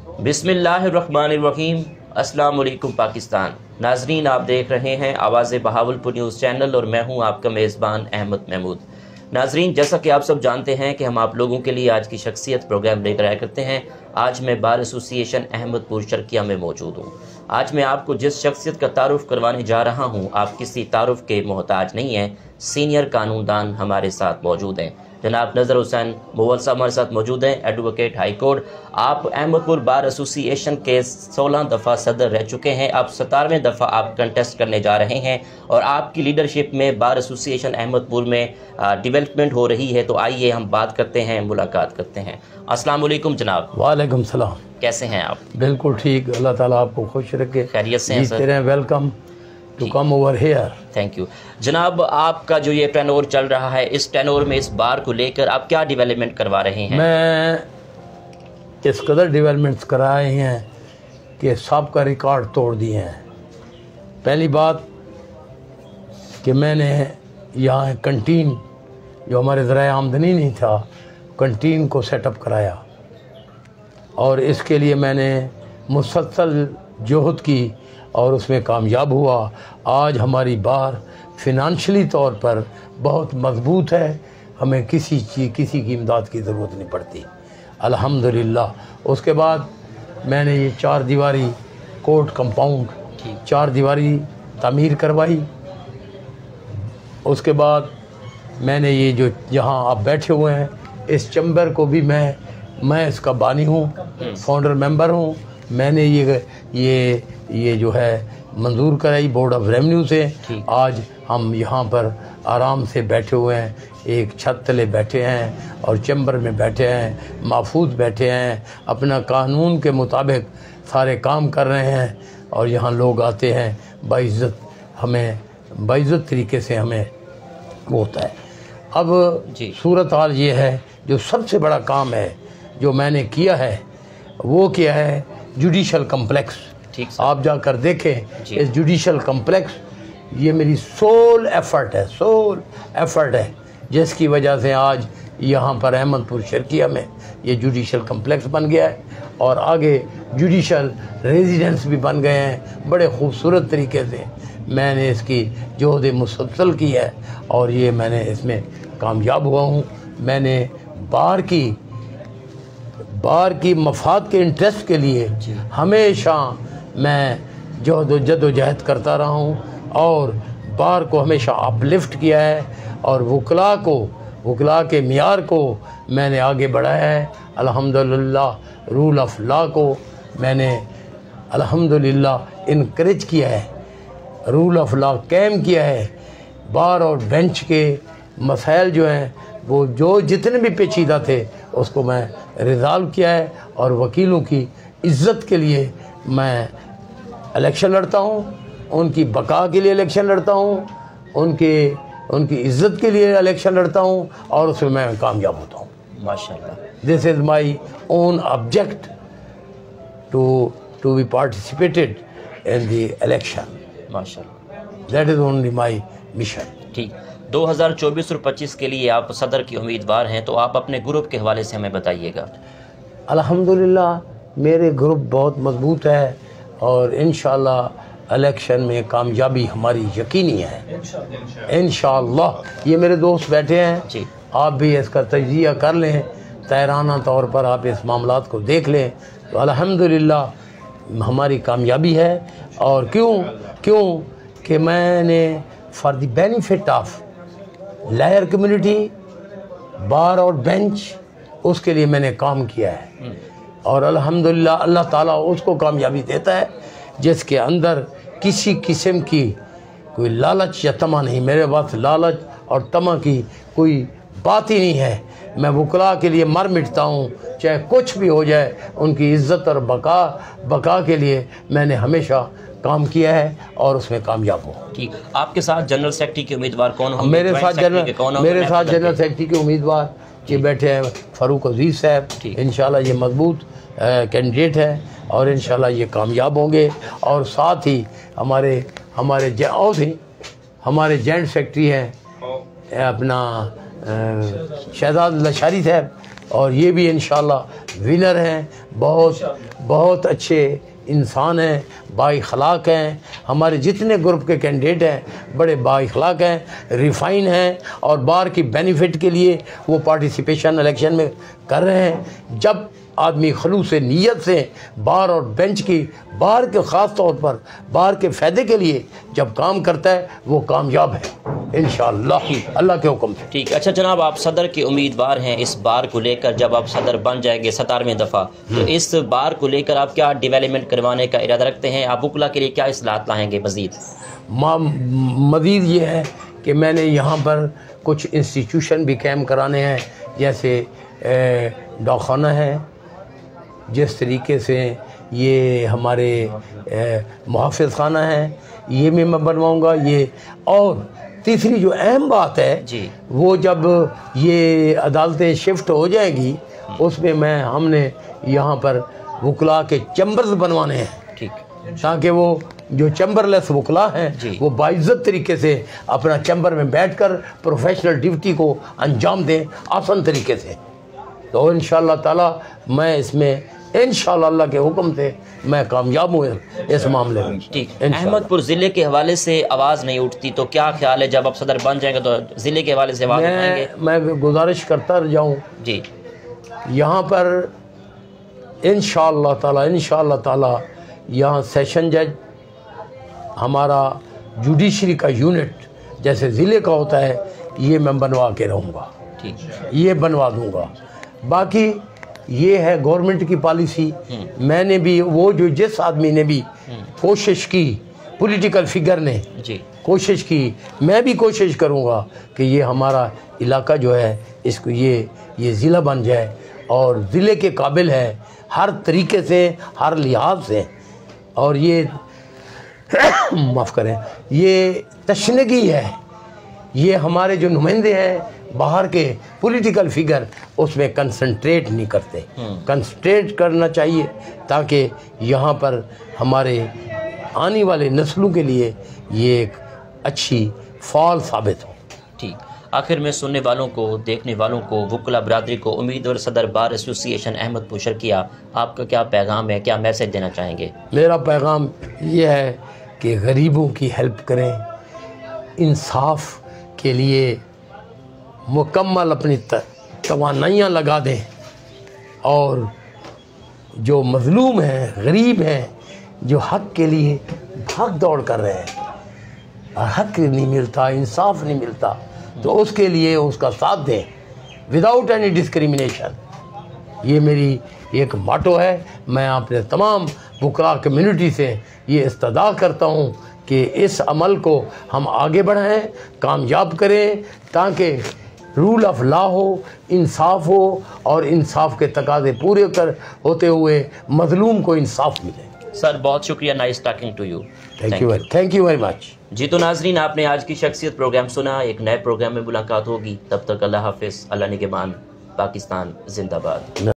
बिस्मिल्लाहिर्रहमानिर्रहीम। अस्सलाम वालेकुम पाकिस्तान। नाजरीन, आप देख रहे हैं आवाज़ बहावलपुर न्यूज़ चैनल और मैं हूं आपका मेज़बान अहमद महमूद। नाजरीन, जैसा कि आप सब जानते हैं कि हम आप लोगों के लिए आज की शख्सियत प्रोग्राम लेकर आया करते हैं। आज मैं बार एसोसिएशन अहमदपुर शर्किया में मौजूद हूँ। आज मैं आपको जिस शख्सियत का तारुफ करवाने जा रहा हूँ, आप किसी तारुफ के मोहताज नहीं हैं। सीनियर कानूनदान हमारे साथ मौजूद हैं। जनाब नज़र हुसैन मुवल साहब हमारे साथ मौजूद हैं, एडवोकेट हाई कोर्ट। आप अहमदपुर बार एसोसिएशन के 16 दफ़ा सदर रह चुके हैं। अब 17वें दफ़ा आप कंटेस्ट करने जा रहे हैं और आपकी लीडरशिप में बार एसोसिएशन अहमदपुर में डेवलपमेंट हो रही है। तो आइए हम बात करते हैं, मुलाकात करते हैं। अस्सलाम वालेकुम जनाब। वालेकुम सलाम। कैसे हैं आप? बिल्कुल ठीक, अल्लाह ताला आपको खुश रखे। खैरियत से हैं sir? Welcome to come over here. Thank you जनाब। आपका जो ये टेनोर चल रहा है, इस टेनोर में इस बार को लेकर आप क्या डेवलपमेंट करवा रहे हैं? मैं इस कदर डेवलपमेंट्स कराए हैं कि सबका रिकॉर्ड तोड़ दिए हैं। पहली बात कि मैंने यहाँ कंटीन, जो हमारे ज़राए आमदनी नहीं था, कंटीन को सेटअप कराया और इसके लिए मैंने मुसलसल जोहद की और उसमें कामयाब हुआ। आज हमारी बार फिनंशियली तौर पर बहुत मजबूत है, हमें किसी की इमदाद की ज़रूरत नहीं पड़ती, अल्हम्दुलिल्लाह। उसके बाद मैंने ये 4 दीवारी कोर्ट कंपाउंड 4 दीवारी तामीर करवाई। उसके बाद मैंने ये जो जहाँ आप बैठे हुए हैं, इस चैम्बर को भी मैं इसका बानी हूँ, फाउंडर मेंबर हूँ। मैंने ये जो है मंजूर कराई बोर्ड ऑफ रेवेन्यू से। आज हम यहाँ पर आराम से बैठे हुए हैं, एक छत तले बैठे हैं और चैम्बर में बैठे हैं, महफूज बैठे हैं, अपना कानून के मुताबिक सारे काम कर रहे हैं। और यहाँ लोग आते हैं बाइज़्ज़त, हमें बाइज़्ज़त तरीके से हमें वो होता है। अब सूरत हाल ये है, जो सबसे बड़ा काम है जो मैंने किया है वो क्या है, जुडिशल कम्प्लेक्स। आप जाकर देखें इस जुडिशल कम्प्लेक्स, ये मेरी सोल एफर्ट है, जिसकी वजह से आज यहाँ पर अहमदपुर शर्किया में ये जुडिशल कम्प्लेक्स बन गया है और आगे जुडिशल रेजिडेंस भी बन गए हैं। बड़े खूबसूरत तरीके से मैंने इसकी जोहद मुसलसल की है और ये मैंने इसमें कामयाब हुआ हूँ। मैंने बार की मफाद के इंटरेस्ट के लिए हमेशा मैं जद्दोजहद करता रहा हूँ और बार को हमेशा अपलिफ्ट किया है और वकला के मियार को मैंने आगे बढ़ाया है। अल्हम्दुलिल्लाह रूल ऑफ लॉ को मैंने अल्हम्दुलिल्लाह इनकरेज किया है, रूल ऑफ लॉ कायम किया है। बार और बेंच के मसाइल जो हैं वो जितने भी पेचीदा थे उसको मैं रिज़ॉल्व किया है और वकीलों की इज़्ज़त के लिए मैं इलेक्शन लड़ता हूँ, उनकी बका के लिए इलेक्शन लड़ता हूँ, उनकी इज़्ज़त के लिए इलेक्शन लड़ता हूँ और उसमें मैं कामयाब होता हूँ माशाअल्लाह। This is my own object to be participated in the election माशाअल्लाह। That is only my mission. ठीक, 2024 और 25 के लिए आप सदर की उम्मीदवार हैं, तो आप अपने ग्रुप के हवाले से हमें बताइएगा। अल्हम्दुलिल्लाह मेरे ग्रुप बहुत मजबूत है और इंशाअल्लाह इलेक्शन में कामयाबी हमारी यकीनी है इंशाअल्लाह। ये मेरे दोस्त बैठे हैं जी, आप भी इसका तजिया कर लें, तैराना तौर पर आप इस मामलात को देख लें तो अल्हम्दुलिल्लाह हमारी कामयाबी है। और क्यों कि मैंने for the benefit of lawyer community, bar और बेंच, उसके लिए मैंने काम किया है और अल्हम्दुलिल्लाह अल्लाह ताला उसको कामयाबी देता है जिसके अंदर किसी किस्म की कोई लालच या तमा नहीं। मेरे पास लालच और तमा की कोई बात ही नहीं है। मैं वकला के लिए मर मिटता हूँ, चाहे कुछ भी हो जाए, उनकी इज़्ज़त और बका के लिए मैंने हमेशा काम किया है और उसमें कामयाब हो। ठीक, आपके साथ जनरल सेक्रेटरी के उम्मीदवार कौन होंगे? मेरे साथ जनरल सेक्रेटरी के उम्मीदवार ये बैठे हैं फ़ारूक अजीज़ साहब। इंशाल्लाह ये मजबूत कैंडिडेट है और इंशाल्लाह ये कामयाब होंगे। और साथ ही हमारे जॉइंट सेक्रेटरी हैं अपना शहजाद लशारी साहब और ये भी इंशाल्लाह ونر ہیں، بہت اچھے انسان ہیں، بااخلاق ہیں. ہمارے جتنے گروپ کے کینڈیڈیٹ ہیں بڑے بااخلاق ہیں، ریفائن ہیں، اور بار کی بینیفٹ کے لیے وہ پارٹیسپیشن الیکشن میں کر رہے ہیں. جب آدمی خلوص نیت سے بار اور بینچ کی بار کے خاص طور پر بار کے فائدے کے لیے جب کام کرتا ہے وہ کامیاب ہے انشاءاللہ اللہ کے حکم سے. ٹھیک. اچھا جناب، آپ صدر کے امیدوار ہیں اس بار کو لے کر. جب آپ صدر بن جائیں گے 17ویں دفعہ تو اس بار کو لے کر آپ کیا ڈیولپمنٹ کروانے کا ارادہ رکھتے ہیں؟ آپ وکلا کے لیے کیا اصلاحات لائیں گے مزید؟ مزید یہ ہے کہ میں نے یہاں پر کچھ انسٹیٹیوشن بھی قائم کرانے ہیں، جیسے ڈاکخانہ ہے، جس طریقے سے یہ ہمارے محافظ خانہ ہیں، یہ بھی میں بنواؤں گا. یہ اور تیسری جو اہم بات ہے جی وہ جب یہ عدالتیں شفٹ ہو جائیں گی اس میں ہم نے یہاں پر وکلا کے چیمبرز بنوانے ہیں. ٹھیک. تاکہ وہ جو چیمبر لیس وکلا ہیں وہ باعزت طریقے سے اپنا چیمبر میں بیٹھ کر پروفیشنل ڈیوٹی کو انجام دیں آسان طریقے سے. تو انشاءاللہ تعالی میں اس میں انشاءاللہ اللہ کے حکم سے میں کامیاب ہوں اس معاملے میں. ٹھیک. احمد پور ضلع کے حوالے سے آواز نہیں اٹھتی تو کیا خیال ہے جب آپ صدر بن جائیں گے تو ضلع کے حوالے سے آواز اٹھائیں گے؟ میں گزارش کرتا جاؤں جی یہاں پر انشاءاللہ تعالی یہاں سیشن جج ہمارا جوڈیشری کا یونٹ جیسے ضلع کا ہوتا ہے یہ میں بنوا کے رہوں گا. ٹھیک. یہ بنوا دوں گا. باقی یہ ہے گورنمنٹ کی پالیسی. میں نے بھی وہ جو جس آدمی نے بھی کوشش کی، پولیٹیکل فگر نے جی کوشش کی، میں بھی کوشش کروں گا کہ یہ ہمارا علاقہ جو ہے اس کو یہ ضلع بن جائے اور ضلع کے قابل ہے ہر طریقے سے، ہر لحاظ سے. اور یہ معاف کریں، یہ تشنگی ہے، یہ ہمارے جو نمائندے ہیں باہر کے پولیٹیکل فگر اس میں کنسنٹریٹ نہیں کرتے. کنسنٹریٹ کرنا چاہیے تاکہ یہاں پر ہمارے آنے والے نسلوں کے لیے یہ ایک اچھی فعال ثابت ہو. ٹھیک. آخر میں سننے والوں کو، دیکھنے والوں کو، وکلا برادری کو، امیدوار صدر بار ایسوسی ایشن احمد پور شرقیہ، آپ کا کیا پیغام ہے، کیا میسج دینا چاہیں گے؟ میرا پیغام یہ ہے کہ غریبوں کی ہیلپ کریں، انصاف کے لیے مکمل اپنی توانائیاں لگا دیں، اور جو مظلوم ہیں، غریب ہیں، جو حق کے لیے بھاگ دوڑ کر رہے ہیں اور حق نہیں ملتا، انصاف نہیں ملتا، تو اس کے لیے اس کا ساتھ دیں وداؤٹ اینی ڈسکریمنیشن. یہ میری ایک ماٹو ہے. میں اپنے تمام وکلا کمیونٹی سے یہ استدعا کرتا ہوں کہ اس عمل کو ہم آگے بڑھائیں، کامیاب کریں، تاکہ رول آف لا ہو، انصاف ہو، اور انصاف کے تقاضے پورے ہوتے ہوئے مظلوم کو انصاف ملے. سر بہت شکریہ. Nice talking to you. Thank you very much. جی تو ناظرین، آپ نے آج کی شخصیت پروگرام سنا. ایک نئے پروگرام میں ملاقات ہوگی. تب تک اللہ حافظ. اللہ نگہبان. پاکستان زندہ باد.